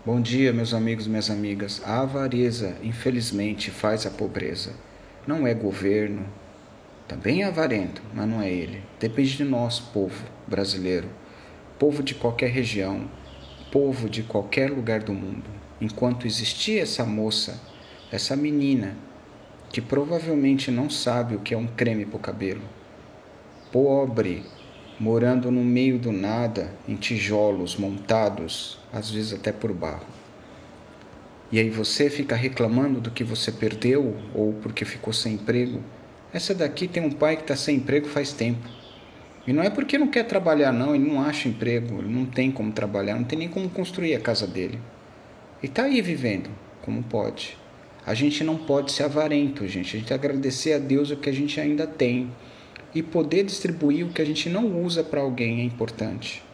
Bom dia, meus amigos e minhas amigas. A avareza, infelizmente, faz a pobreza. Não é governo, também é avarento, mas não é ele. Depende de nós, povo brasileiro, povo de qualquer região, povo de qualquer lugar do mundo. Enquanto existir essa moça, essa menina, que provavelmente não sabe o que é um creme para o cabelo, pobre, morando no meio do nada, em tijolos montados, às vezes até por barro. E aí você fica reclamando do que você perdeu ou porque ficou sem emprego. Essa daqui tem um pai que está sem emprego faz tempo. E não é porque não quer trabalhar, não, ele não acha emprego, ele não tem como trabalhar, não tem nem como construir a casa dele. E está aí vivendo, como pode. A gente não pode ser avarento, gente. A gente tem que agradecer a Deus o que a gente ainda tem. E poder distribuir o que a gente não usa para alguém é importante.